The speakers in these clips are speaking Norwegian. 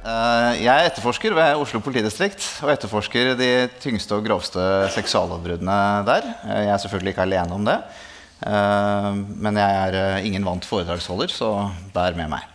Jeg etterforsker ved Oslo politidistrikt og etterforsker de tyngste og grovste seksuallovbruddene der. Jeg er selvfølgelig ikke alene om det, men jeg er ingen vant foredragsholder, så bær med meg.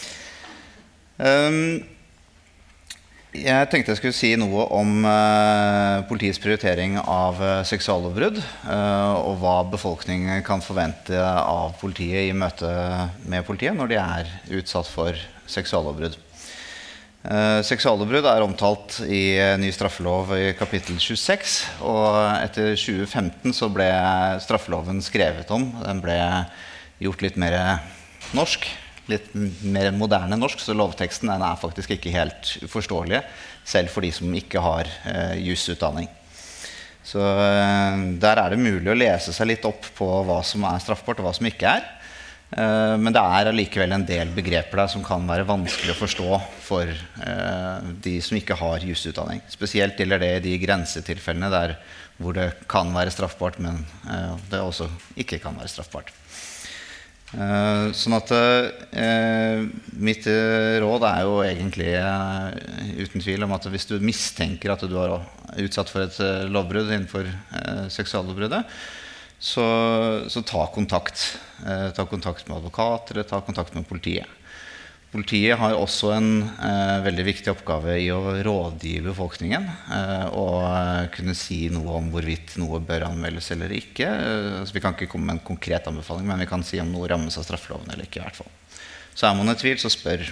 Jeg tenkte jeg skulle si noe om politiets prioritering av seksuallovbrudd og hva befolkningen kan forvente av politiet i møte med politiet når de er utsatt for seksuallovbrudd. Seksuallovbrudd er omtalt i ny straffelov i kapittel 26, og etter 2015 så ble straffeloven skrevet om. Den ble gjort litt mer norsk, litt mer moderne norsk, så lovteksten den er faktisk ikke helt uforståelig, selv for de som ikke har jusutdanning. Så der er det mulig å lese seg litt opp på hva som er straffbart og hva som ikke er. Men det er allikevel en del begreper der som kan være vanskelig å forstå for de som ikke har jusutdanning. Spesielt gjelder det i de grensetilfellene der hvor det kan være straffbart, men det også ikke kan være straffbart. Sånn at mitt råd er jo egentlig uten tvil om at hvis du mistenker at du er utsatt for et lovbrudd innenfor seksuallovbruddet, så ta kontakt. Ta kontakt med advokat eller ta kontakt med politiet. Politiet har også en veldig viktig oppgave i å rådgive befolkningen og kunne si noe om hvorvidt noe bør anmeldes eller ikke. Så vi kan ikke komme med en konkret anbefaling, men vi kan si om noe rammes av straffeloven eller ikke i hvert fall. Så er man i tvil, så spør.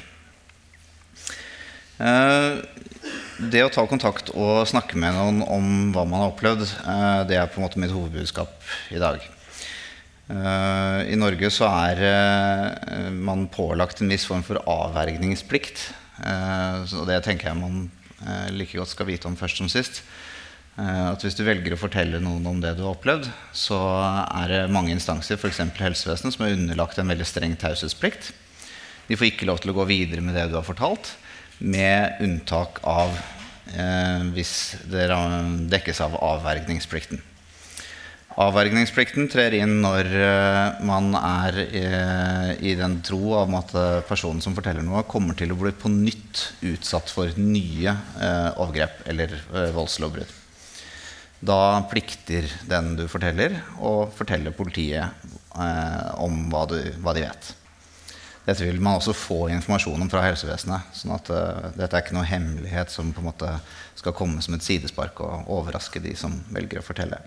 Det å ta kontakt og snakke med noen om hva man har opplevd, det er på en måte mitt hovedbudskap i dag. I Norge så er man pålagt en viss form for avvergningsplikt, og det tenker jeg man like godt skal vite om først som sist. At hvis du velger å fortelle noen om det du har opplevd, så er det mange instanser, for eksempel helsevesenet, som er underlagt en veldig streng taushetsplikt. De får ikke lov til å gå videre med det du har fortalt, med unntak av hvis det dekkes av avvergningsplikten. Avvergningsplikten trer inn når man er i den tro om at personen som forteller noe kommer til å bli på nytt utsatt for nye overgrep eller voldslovbrudd. Da plikter den du forteller å fortelle politiet om hva de vet. Dette vil man også få informasjon om fra helsevesenet, sånn at dette er ikke noe hemmelighet som på en måte skal komme som et sidespark og overraske de som velger å fortelle.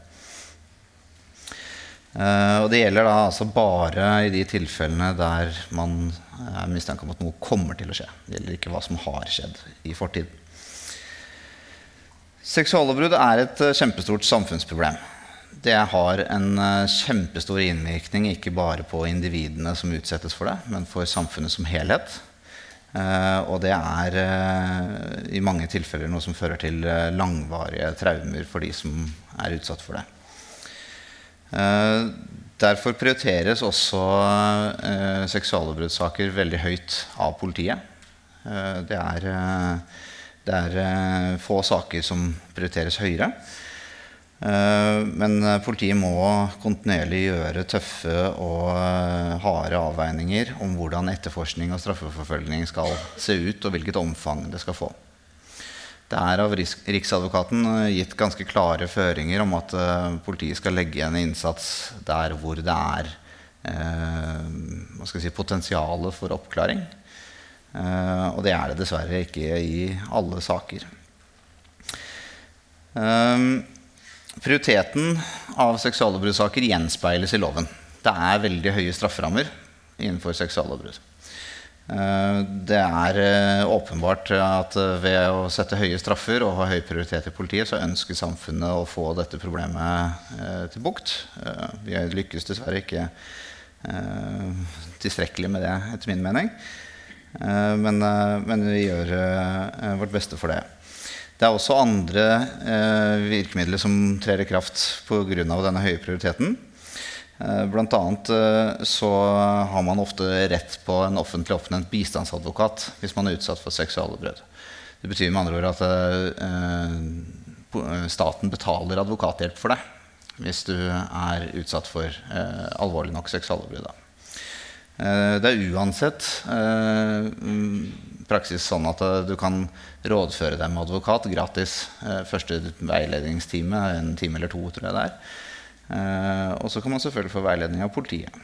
Og det gjelder da altså bare i de tilfellene der man er mistenkt om at noe kommer til å skje. Det gjelder ikke hva som har skjedd i fortid. Seksuallovbrudd er et kjempestort samfunnsproblem. Det har en kjempestor innvirkning ikke bare på individene som utsettes for det, men for samfunnet som helhet. Og det er i mange tilfeller noe som fører til langvarige traumer for de som er utsatt for det. Derfor prioriteres også seksuallovbruddssaker veldig høyt av politiet. Det er få saker som prioriteres høyere. Men politiet må kontinuerlig gjøre tøffe og harde avveininger om hvordan etterforskning og straffeforfølgning skal se ut og hvilket omfang det skal få. Det er av Riksadvokaten gitt ganske klare føringer om at politiet skal legge igjen innsats der hvor det er potensiale for oppklaring. Og det er det dessverre ikke i alle saker. Prioriteten av seksuallovbruddssaker gjenspeiles i loven. Det er veldig høye strafferammer innenfor seksuallovbrudd. Det er åpenbart at ved å sette høye straffer og ha høy prioritet i politiet, så ønsker samfunnet å få dette problemet til bukt. Vi lykkes dessverre ikke tilstrekkelig med det, etter min mening. Men vi gjør vårt beste for det. Det er også andre virkemidler som trer i kraft på grunn av denne høye prioriteten. Blant annet så har man ofte rett på en offentlig oppnevnt bistandsadvokat hvis man er utsatt for seksuallovbrudd. Det betyr med andre ord at staten betaler advokathjelp for deg hvis du er utsatt for alvorlig nok seksuallovbrudd. Det er uansett praksis sånn at du kan rådføre deg med advokat gratis. Første veiledningstime, en time eller 2 tror jeg det og så kan man selvfølgelig få veiledning av politiet.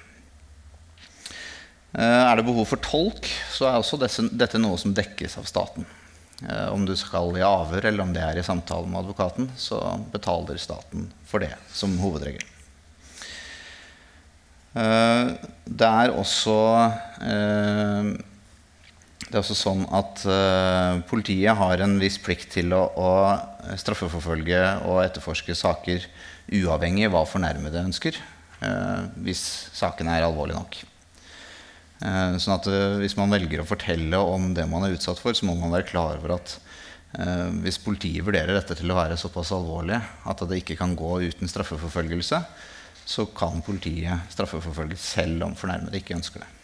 Det behov for tolk, så også dette noe som dekkes av staten. Om du skal i avhør eller om det i samtale med advokaten, så betaler staten for det som hovedregel. Det også sånn at politiet har en viss plikt til å straffeforfølge og etterforske saker uavhengig av hva fornærmede ønsker, hvis saken alvorlig nok. Sånn at hvis man velger å fortelle om det man utsatt for, så må man være klar over at hvis politiet vurderer dette til å være såpass alvorlig at det ikke kan gå uten straffeforfølgelse, så kan politiet straffeforfølge selv om fornærmede ikke ønsker det.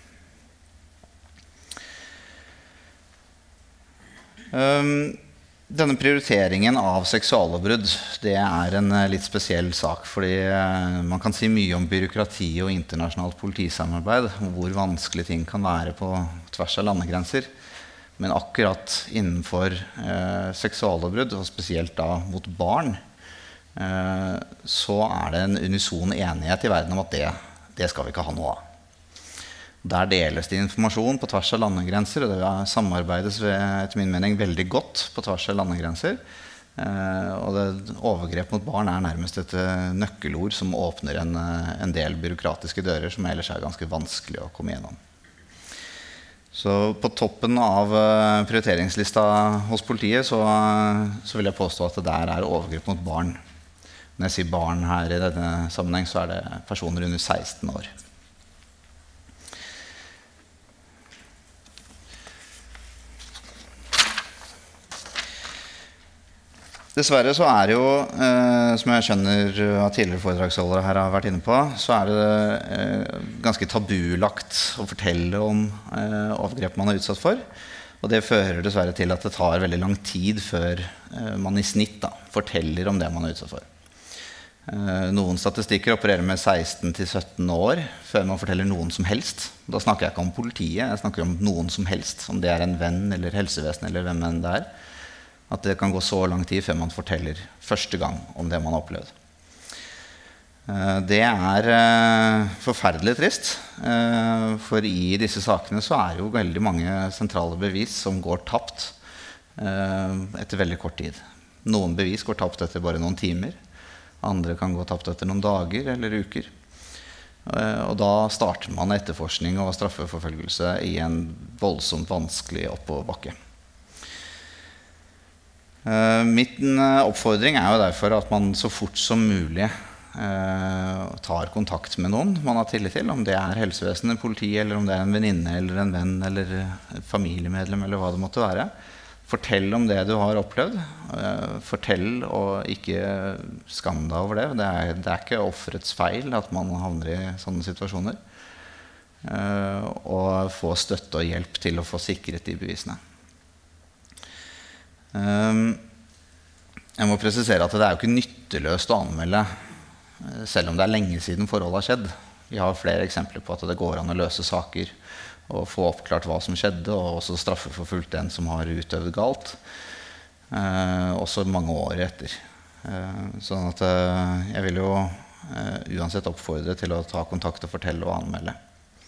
Denne prioriteringen av seksuallovbrudd, det en litt spesiell sak, fordi man kan si mye om byråkrati og internasjonalt politisamarbeid, hvor vanskelig ting kan være på tvers av landegrenser. Men akkurat innenfor seksuallovbrudd, og spesielt da mot barn, så det en unison enighet i verden om at det skal vi ikke ha noe av. Der deles det informasjon på tvers av landegrenser, og det samarbeides etter min mening veldig godt på tvers av landegrenser. Og overgrep mot barn nærmest et nøkkelord som åpner en del byråkratiske dører som ellers ganske vanskelig å komme gjennom. Så på toppen av prioriteringslista hos politiet så vil jeg påstå at det der overgrep mot barn. Når jeg sier barn her i denne sammenheng, så det personer under 16 år. Dessverre så det jo, som jeg skjønner at tidligere foredragsholdere her har vært inne på, så det ganske tabulagt å fortelle om overgrep man utsatt for. Og det fører dessverre til at det tar veldig lang tid før man i snitt forteller om det man utsatt for. Noen statistikker opererer med 16 til 17 år før man forteller noen som helst. Da snakker jeg ikke om politiet, jeg snakker om noen som helst, om det en venn eller helsevesen eller hvem enn det At det kan gå så lang tid før man forteller første gang om det man har opplevd. Det forferdelig trist, for i disse sakene så jo veldig mange sentrale bevis som går tapt etter veldig kort tid. Noen bevis går tapt etter bare noen timer, andre kan gå tapt etter noen dager eller uker. Og da starter man etterforskning og straffeforfølgelse i en voldsomt vanskelig oppoverbakke. Min oppfordring jo derfor at man så fort som mulig tar kontakt med noen man har tillit til, om det helsevesenet, politiet, eller om det en venninne, eller en venn, eller et familiemedlem, eller hva det måtte være. Fortell om det du har opplevd. Fortell og ikke skam deg over det. Det ikke offerets feil at man havner i sånne situasjoner. Og få støtte og hjelp til å få sikret de bevisene. Jeg må presisere at det jo ikke nytteløst å anmelde selv om det lenge siden forholdet har skjedd. Vi har flere eksempler på at det går an å løse saker og få oppklart hva som skjedde, og også straffeforfulgt den som har utøvd galt, også mange år etter. Sånn at jeg vil jo uansett oppfordre til å ta kontakt og fortelle og anmelde.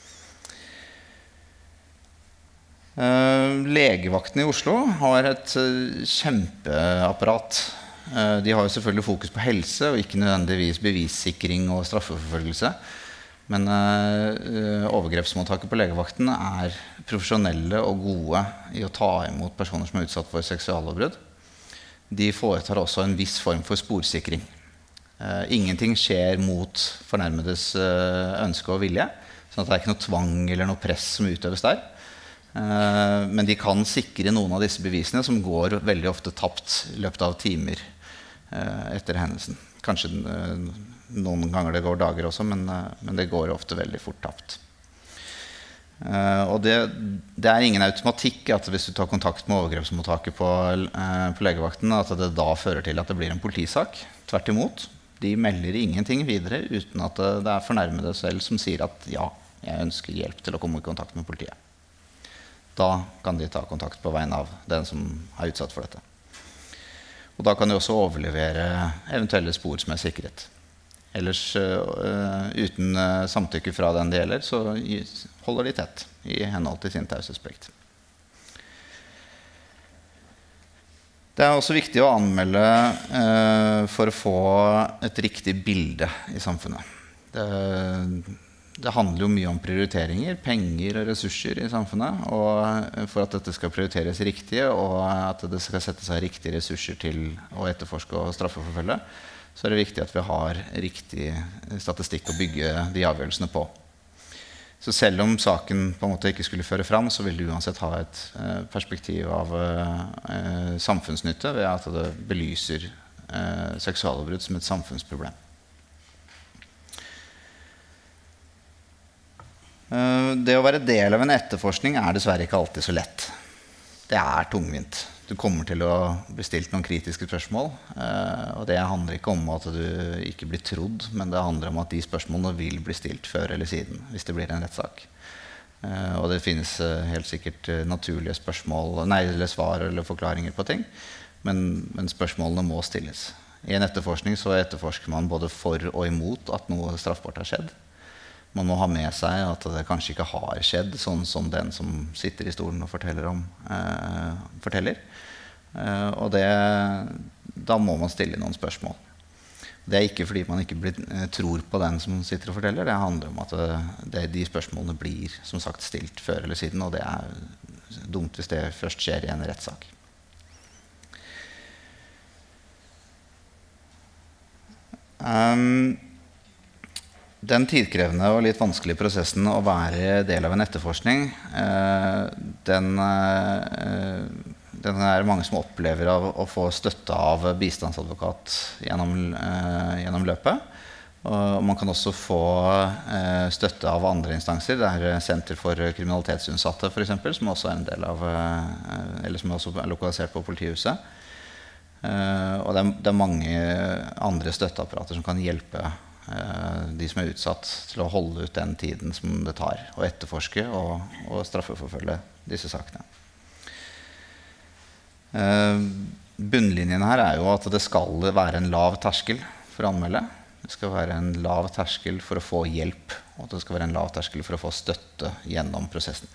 Legevakten i Oslo har et kjempeapparat. De har jo selvfølgelig fokus på helse og ikke nødvendigvis bevissikring og straffeforfølgelse. Men overgrepsmottaket på legevakten profesjonelle og gode i å ta imot personer som utsatt for seksuallovbrudd. De foretar også en viss form for sporsikring. Ingenting skjer mot fornærmedes ønske og vilje, sånn at det ikke noe tvang eller noe press som utøves der. Men de kan sikre noen av disse bevisene som går veldig ofte tapt i løpet av timer etter hendelsen. Kanskje noen ganger det går dager også, men det går ofte veldig fort tapt. Og det ingen automatikk at hvis du tar kontakt med overgrepsmottaket på legevakten, at det da fører til at det blir en politisak. Tvert imot. De melder ingenting videre uten at det fornærmede selv som sier at ja, jeg ønsker hjelp til å komme i kontakt med politiet. da kan de ta kontakt på vegne av den som er utsatt for dette. Og da kan de også overlevere eventuelle spor som er sikret. Ellers uten samtykke fra den det gjelder, så holder de tett i henhold til sin taushetsplikt. Det er også viktig å anmelde for å få et riktig bilde i samfunnet. Det handler jo mye om prioriteringer, penger og ressurser i samfunnet. Og for at dette skal prioriteres riktig, og at det skal settes av riktige ressurser til å etterforske og straffeforfølge, så er det viktig at vi har riktig statistikk å bygge de avgjørelsene på. Så selv om saken på en måte ikke skulle føre fram, så vil det uansett ha et perspektiv av samfunnsnytte ved at det belyser seksuallovbrudd som et samfunnsproblem. Det å være del av en etterforskning er dessverre ikke alltid så lett. Det er tungvint. Du kommer til å bli stilt noen kritiske spørsmål, og det handler ikke om at du ikke blir trodd, men det handler om at de spørsmålene vil bli stilt før eller siden, hvis det blir en rettssak. Og det finnes helt sikkert naturlige spørsmål, eller svar eller forklaringer på ting, men spørsmålene må stilles. I en etterforskning så etterforsker man både for og imot at noe straffbart har skjedd. Man må ha med seg at det kanskje ikke har skjedd, sånn som den som sitter i stolen og forteller. Og da må man stille noen spørsmål. Det er ikke fordi man ikke tror på den som sitter og forteller. Det handler om at de spørsmålene blir som sagt stilt før eller siden, og det er dumt hvis det først skjer i en rettssak. Den tidkrevende og litt vanskelige prosessen å være del av en etterforskning, den er mange som opplever av å få støtte av bistandsadvokat gjennom løpet. Og man kan også få støtte av andre instanser. Det er Senter for kriminalitetsunnsatte for eksempel, som også er en del av, eller som også er lokalisert på politihuset. Og det er mange andre støtteapparater som kan hjelpe de som er utsatt til å holde ut den tiden som det tar å etterforske og straffeforfølge disse sakene. Bunnlinjen her er jo at det skal være en lav terskel for å anmelde. Det skal være en lav terskel for å få hjelp, og det skal være en lav terskel for å få støtte gjennom prosessen.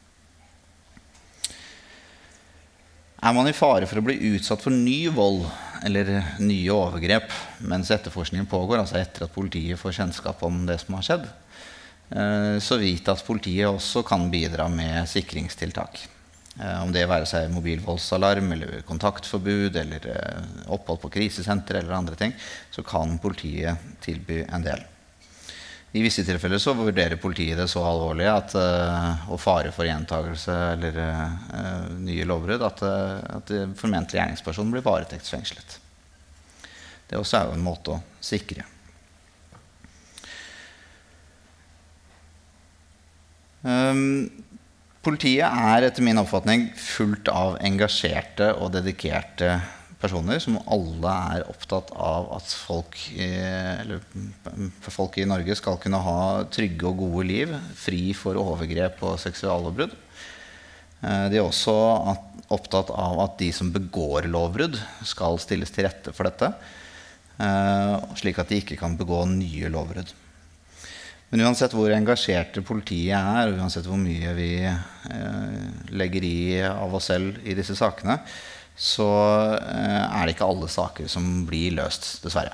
Er man i fare for å bli utsatt for ny vold eller nye overgrep mens etterforskningen pågår, altså etter at politiet får kjennskap om det som har skjedd, så vit at politiet også kan bidra med sikringstiltak. Om det være seg mobilvoldsalarm eller kontaktforbud eller opphold på krisesenter eller andre ting, så kan politiet tilby en del. I visse tilfeller så vurderer politiet det så alvorlig og fare for gjentagelse eller nye lovbrudd at formentlig gjerningsperson blir varetektsfengslet. Det også er jo en måte å sikre. Politiet er etter min oppfatning fullt av engasjerte og dedikerte personer som alle er opptatt av at folk i Norge skal kunne ha trygge og gode liv, fri for overgrep og seksuallovbrudd. De er også opptatt av at de som begår lovbrudd skal stilles til rette for dette, slik at de ikke kan begå nye lovbrudd. Men uansett hvor engasjerte politiet er, og uansett hvor mye vi legger i av oss selv i disse sakene, så er det ikke alle saker som blir løst, dessverre.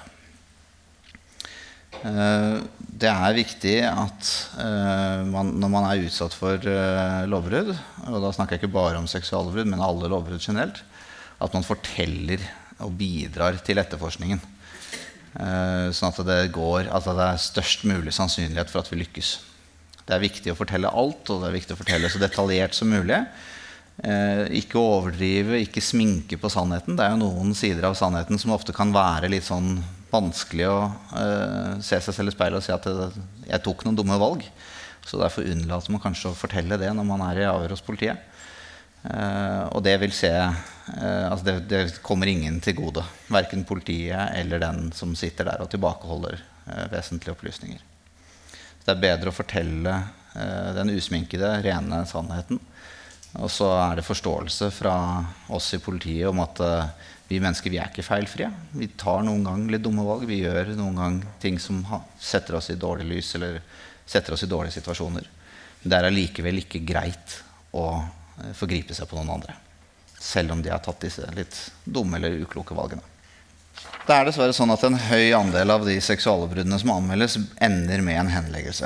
Det er viktig at når man er utsatt for lovbrudd, og da snakker jeg ikke bare om seksuallovbrudd, men alle lovbrudd generelt, at man forteller og bidrar til etterforskningen. Sånn at det er størst mulig sannsynlighet for at vi lykkes. Det er viktig å fortelle alt, og det er viktig å fortelle så detaljert som mulig. Ikke overdrive, ikke sminke på sannheten. Det er jo noen sider av sannheten som ofte kan være litt sånn vanskelig å se seg selv i speilet og si at jeg tok noen dumme valg. Så derfor unnlater man kanskje å fortelle det når man er i avhør hos politiet. Og det vil det kommer ingen til gode, hverken politiet eller den som sitter der og tilbakeholder vesentlige opplysninger. Så det er bedre å fortelle den usminkede, rene sannheten Og så det forståelse fra oss i politiet om at vi mennesker vi ikke feilfrie. Vi tar noen gang litt dumme valg. Vi gjør noen gang ting som setter oss i dårlig lys eller setter oss i dårlige situasjoner. Det allikevel ikke greit å forgripe seg på noen andre, selv om de har tatt disse litt dumme eller ukloke valgene. Det dessverre sånn at en høy andel av de seksuallovbruddene som anmeldes ender med en henleggelse.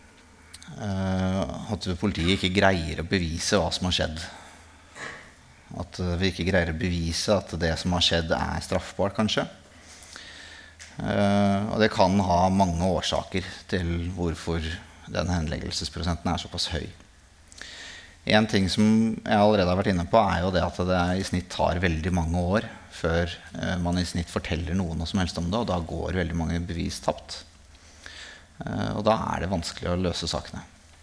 At politiet ikke greier å bevise hva som har skjedd. At vi ikke greier å bevise at det som har skjedd straffbart, kanskje. Og det kan ha mange årsaker til hvorfor den henleggelsesprosenten såpass høy. En ting som jeg allerede har vært inne på jo det at det i snitt tar veldig mange år før man i snitt forteller noe som helst om det, og da går veldig mange bevis tapt. Og da det vanskelig å løse sakene.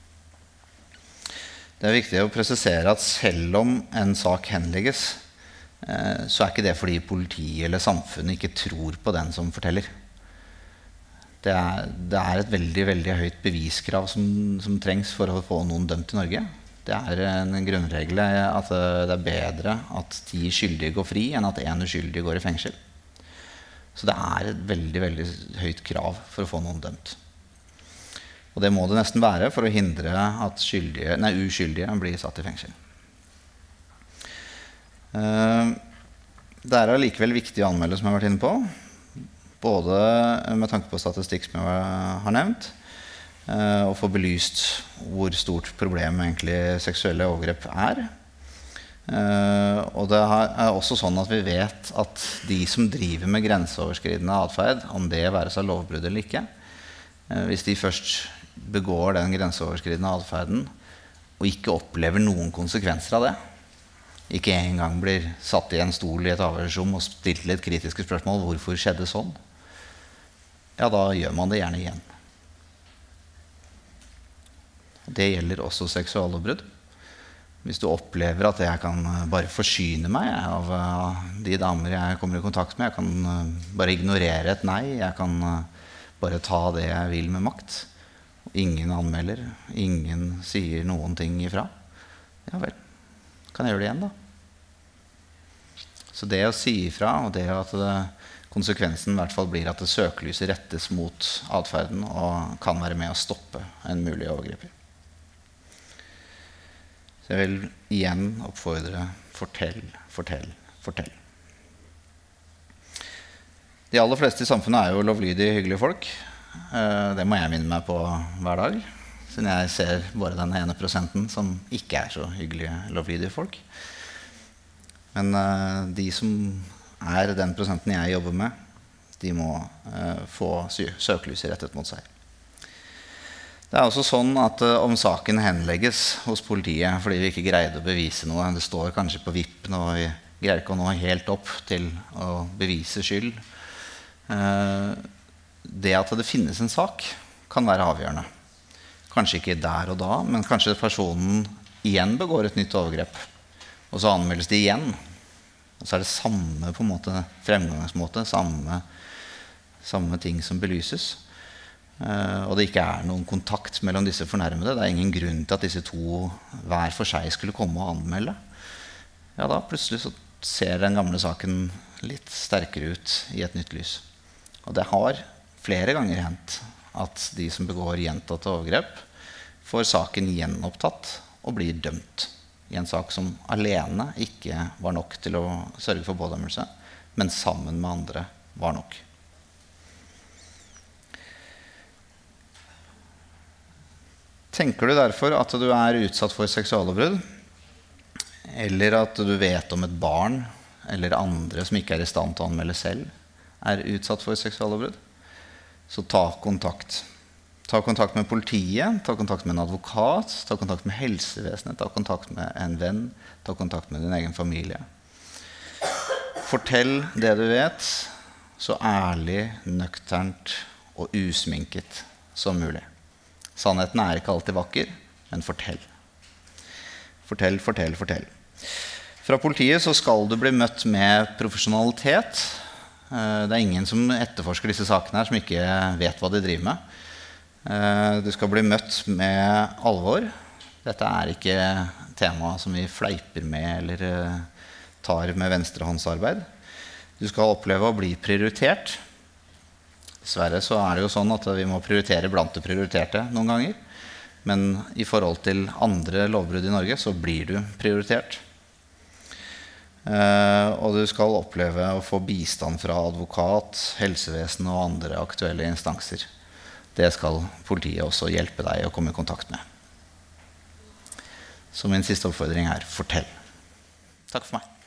Det viktig å presisere at selv om en sak henlegges, så ikke det fordi politiet eller samfunnet ikke tror på den som forteller. Det et veldig, veldig høyt beviskrav som trengs for å få noen dømt i Norge. Det en grunnregel at det bedre at 10 skyldige går fri enn at 1 uskyldig går i fengsel. Så det et veldig, veldig høyt krav for å få noen dømt. Og det må det nesten være for å hindre at uskyldige blir satt i fengsel. Det allikevel viktig å anmelde, som jeg har vært inne på. Både med tanke på statistikk som jeg har nevnt, og få belyst hvor stort problem egentlig seksuelle overgrep Og det også sånn at vi vet at de som driver med grenseoverskridende atferd, om det være seg lovbrudd eller ikke, hvis de først begår den grenseoverskridende atferden og ikke opplever noen konsekvenser av det, ikke engang blir satt i en stol i et avhørsrom og stilt litt kritiske spørsmål, hvorfor skjedde sånn? Ja, da gjør man det gjerne igjen. Det gjelder også seksuallovbrudd. Hvis du opplever at jeg kan bare forsyne meg av de damer jeg kommer i kontakt med, jeg kan bare ignorere et nei, jeg kan bare ta det jeg vil med makt. Ingen anmelder, ingen sier noen ting ifra. Ja vel, kan jeg gjøre det igjen da? Så det å si ifra, og det at konsekvensen i hvert fall blir at det søkelyset rettes mot atferden og kan være med å stoppe en mulig overgriper. Så jeg vil igjen oppfordre fortell. De aller fleste i samfunnet jo lovlydige, hyggelige folk. Det må jeg minne meg på hver dag, siden jeg ser bare den ene prosenten som ikke så hyggelige, lovlydige folk. Men de som den prosenten jeg jobber med, de må få søkelyset rettet mot seg. Det også sånn at om saken henlegges hos politiet fordi vi ikke greide å bevise noe, det står kanskje på vippen og vi greier ikke å nå helt opp til å bevise skyld. Det at det finnes en sak kan være avgjørende. Kanskje ikke der og da, men kanskje personen igjen begår et nytt overgrep, og så anmeldes det igjen. Og så det samme på en måte, fremgangsmåte, samme ting som belyses. Og det ikke noen kontakt mellom disse fornærmede. Det ingen grunn til at disse to hver for seg skulle komme og anmelde. Ja, da plutselig så ser den gamle saken litt sterkere ut i et nytt lys. Og det har flere ganger hendt at de som begår gjentatte overgrep får saken gjenopptatt og blir dømt i en sak som alene ikke var nok til å sørge for pådømmelse, men sammen med andre var nok. Tenker du derfor at du utsatt for seksuallovbrudd, eller at du vet om et barn eller andre som ikke i stand til å anmelde selv, utsatt for seksuallovbrudd, så ta kontakt. Ta kontakt med politiet, ta kontakt med en advokat, ta kontakt med helsevesenet, ta kontakt med en venn, ta kontakt med din egen familie. Fortell det du vet, så ærlig, nøkternt og usminket som mulig. Sannheten ikke alltid vakker, men fortell. Fortell. Fra politiet så skal du bli møtt med profesjonalitet. Det ingen som etterforsker disse sakene her som ikke vet hva de driver med. Du skal bli møtt med alvor. Dette ikke tema som vi fleiper med eller tar med venstrehåndsarbeid. Du skal oppleve å bli prioritert. Dessverre så det jo sånn at vi må prioritere blant det prioriterte noen ganger. Men i forhold til andre lovbrudd i Norge så blir du prioritert. Og du skal oppleve å få bistand fra advokat, helsevesen og andre aktuelle instanser. Det skal politiet også hjelpe deg å komme i kontakt med. Så min siste oppfordring fortell. Takk for meg.